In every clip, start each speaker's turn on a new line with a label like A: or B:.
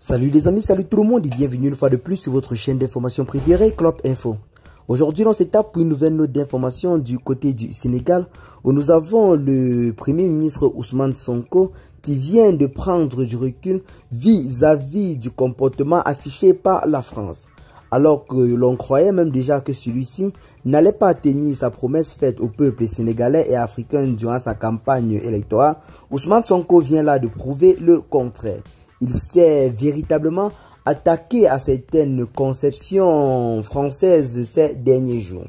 A: Salut les amis, salut tout le monde et bienvenue une fois de plus sur votre chaîne d'information préférée, Clop Info. Aujourd'hui, on s'étape pour une nouvelle note d'information du côté du Sénégal où nous avons le Premier ministre Ousmane Sonko qui vient de prendre du recul vis-à-vis du comportement affiché par la France. Alors que l'on croyait même déjà que celui-ci n'allait pas tenir sa promesse faite au peuple sénégalais et africain durant sa campagne électorale, Ousmane Sonko vient là de prouver le contraire. Il s'est véritablement attaqué à certaines conceptions françaises ces derniers jours.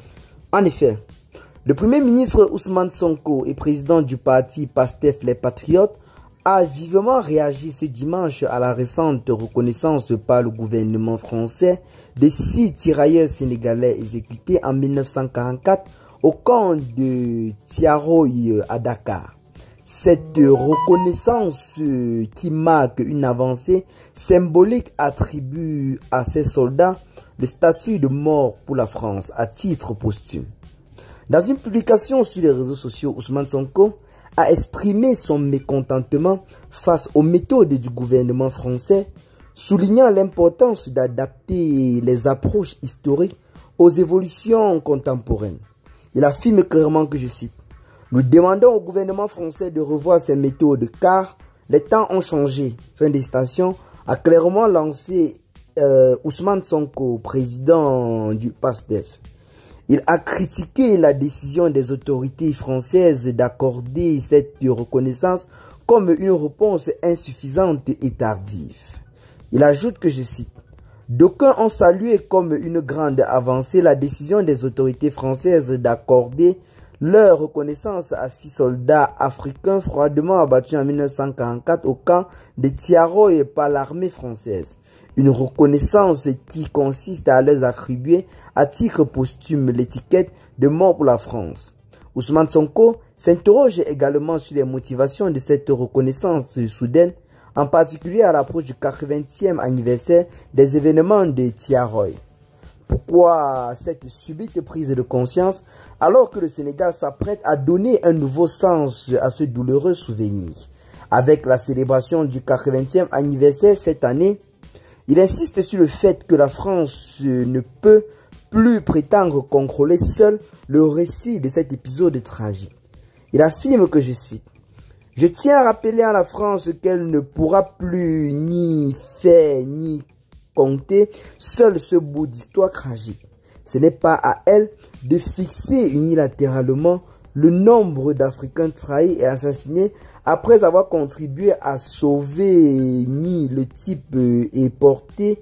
A: En effet, le Premier ministre Ousmane Sonko et président du parti PASTEF les Patriotes a vivement réagi ce dimanche à la récente reconnaissance par le gouvernement français de 6 tirailleurs sénégalais exécutés en 1944 au camp de Thiaroye à Dakar. Cette reconnaissance qui marque une avancée symbolique attribue à ces soldats le statut de mort pour la France à titre posthume. Dans une publication sur les réseaux sociaux, Ousmane Sonko a exprimé son mécontentement face aux méthodes du gouvernement français, soulignant l'importance d'adapter les approches historiques aux évolutions contemporaines. Il affirme clairement que, je cite, « Nous demandons au gouvernement français de revoir ses méthodes car les temps ont changé. » Fin de citation, a clairement lancé Ousmane Sonko, président du PASTEF. Il a critiqué la décision des autorités françaises d'accorder cette reconnaissance comme une réponse insuffisante et tardive. Il ajoute que, je cite, « D'aucuns ont salué comme une grande avancée la décision des autorités françaises d'accorder leur reconnaissance à 6 soldats africains froidement abattus en 1944 au camp de Thiaroye par l'armée française. Une reconnaissance qui consiste à leur attribuer à titre posthume l'étiquette de mort pour la France. » Ousmane Sonko s'interroge également sur les motivations de cette reconnaissance soudaine, en particulier à l'approche du 80e anniversaire des événements de Thiaroye. Pourquoi cette subite prise de conscience alors que le Sénégal s'apprête à donner un nouveau sens à ce douloureux souvenir? Avec la célébration du 80e anniversaire cette année, il insiste sur le fait que la France ne peut plus prétendre contrôler seule le récit de cet épisode tragique. Il affirme que, je cite, « Je tiens à rappeler à la France qu'elle ne pourra plus ni faire ni compter seul ce bout d'histoire tragique. Ce n'est pas à elle de fixer unilatéralement le nombre d'Africains trahis et assassinés après avoir contribué à sauver ni le type et porter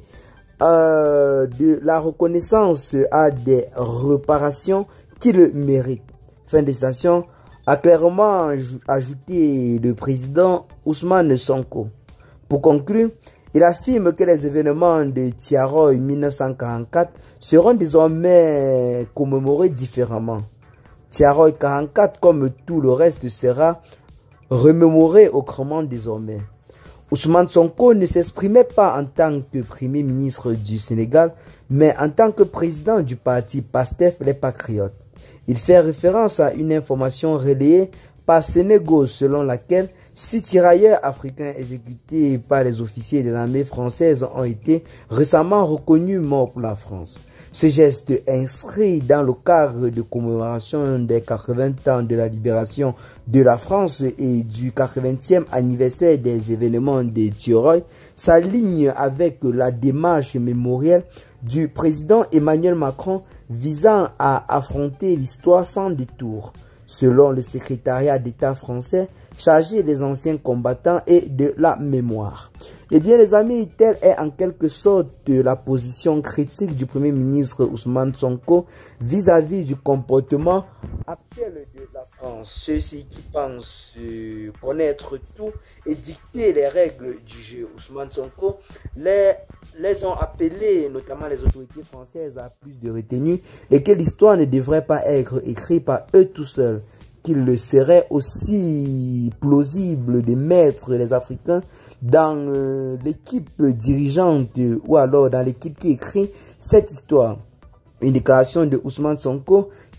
A: de la reconnaissance à des réparations qui le méritent. » Fin de citation, a clairement ajouté le président Ousmane Sonko. Pour conclure, il affirme que les événements de Thiaroye 1944 seront désormais commémorés différemment. Thiaroye 44, comme tout le reste, sera remémoré autrement désormais. Ousmane Sonko ne s'exprimait pas en tant que Premier ministre du Sénégal, mais en tant que président du parti PASTEF les Patriotes. Il fait référence à une information relayée par Sénégal selon laquelle 6 tirailleurs africains exécutés par les officiers de l'armée française ont été récemment reconnus morts pour la France. Ce geste inscrit dans le cadre de commémoration des 80 ans de la libération de la France et du 80e anniversaire des événements de Thiaroye s'aligne avec la démarche mémorielle du président Emmanuel Macron visant à affronter l'histoire sans détour. Selon le secrétariat d'État français chargé des anciens combattants et de la mémoire. Eh bien les amis, telle est en quelque sorte la position critique du Premier ministre Ousmane Sonko vis-à-vis du comportement actuel de la France. Ceux-ci qui pensent connaître tout et dicter les règles du jeu, Ousmane Sonko les ont appelés, notamment les autorités françaises, à plus de retenue et que l'histoire ne devrait pas être écrite par eux tout seuls. Qu'il le serait aussi plausible de mettre les Africains dans l'équipe dirigeante ou alors dans l'équipe qui écrit cette histoire. Une déclaration de Ousmane Sonko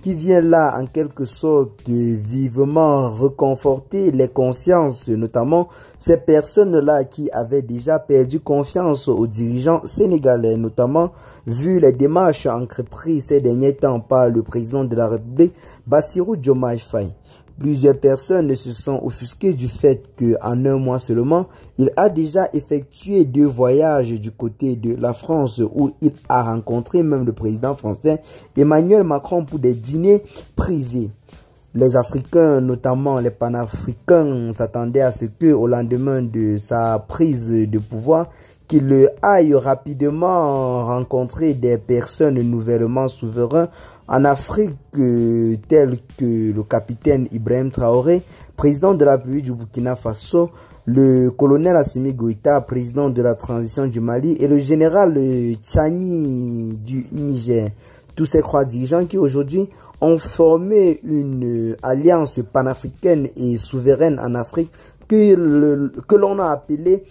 A: qui vient là en quelque sorte vivement reconforter les consciences, notamment ces personnes-là qui avaient déjà perdu confiance aux dirigeants sénégalais, notamment vu les démarches entreprises ces derniers temps par le président de la République, Bassirou Diomaye Faye. Plusieurs personnes se sont offusquées du fait qu'en un mois seulement, il a déjà effectué 2 voyages du côté de la France où il a rencontré même le président français Emmanuel Macron pour des dîners privés. Les Africains, notamment les panafricains, s'attendaient à ce que, au lendemain de sa prise de pouvoir, qu'il aille rapidement rencontrer des personnes nouvellement souveraines en Afrique, tels que le capitaine Ibrahim Traoré, président de la République du Burkina Faso, le colonel Assimi Goïta, président de la transition du Mali, et le général Tchani du Niger. Tous ces 3 dirigeants qui aujourd'hui ont formé une alliance panafricaine et souveraine en Afrique que l'on a appelée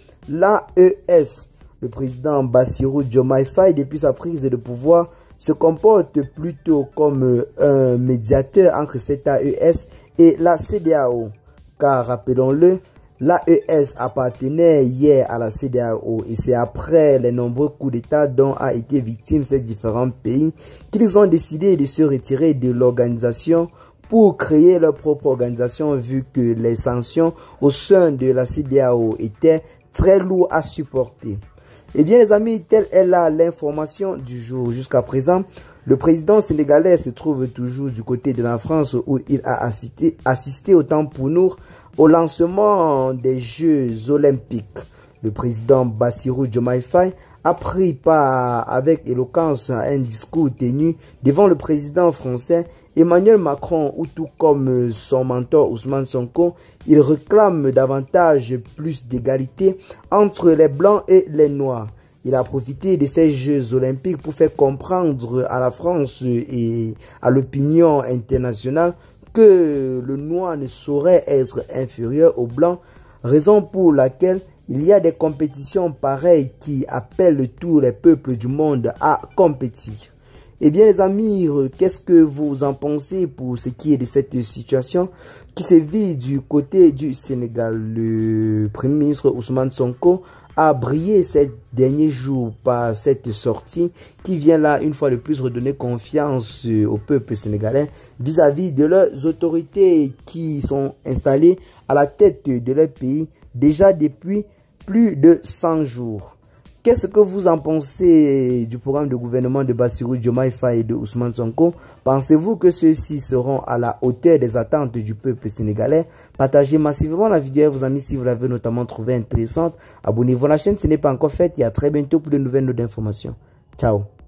A: l'AES. Le président Bassirou Diomaye Faye, depuis sa prise de pouvoir, se comporte plutôt comme un médiateur entre cette AES et la CEDEAO. Car, rappelons-le, l'AES appartenait hier à la CEDEAO et c'est après les nombreux coups d'État dont a été victime ces différents pays qu'ils ont décidé de se retirer de l'organisation pour créer leur propre organisation vu que les sanctions au sein de la CEDEAO étaient très lourdes à supporter. Eh bien les amis, telle est là l'information du jour. Jusqu'à présent, le président sénégalais se trouve toujours du côté de la France où il a assisté autant pour nous au lancement des Jeux Olympiques. Le président Bassirou Diomaye Faye a pris part avec éloquence à un discours tenu devant le président français Emmanuel Macron, où tout comme son mentor Ousmane Sonko, il réclame davantage plus d'égalité entre les blancs et les noirs. Il a profité de ces Jeux Olympiques pour faire comprendre à la France et à l'opinion internationale que le noir ne saurait être inférieur au blanc, raison pour laquelle il y a des compétitions pareilles qui appellent tous les peuples du monde à compétir. Eh bien les amis, qu'est-ce que vous en pensez pour ce qui est de cette situation qui se vit du côté du Sénégal? Le Premier ministre Ousmane Sonko a brillé ces derniers jours par cette sortie qui vient là une fois de plus redonner confiance au peuple sénégalais vis-à-vis de leurs autorités qui sont installées à la tête de leur pays déjà depuis plus de 100 jours. Qu'est-ce que vous en pensez du programme de gouvernement de Bassirou Diomaye Faye et de Ousmane Sonko? Pensez-vous que ceux-ci seront à la hauteur des attentes du peuple sénégalais? Partagez massivement la vidéo à vos amis si vous l'avez notamment trouvée intéressante. Abonnez-vous à la chaîne si ce n'est pas encore fait et à très bientôt pour de nouvelles notes d'informations. Ciao.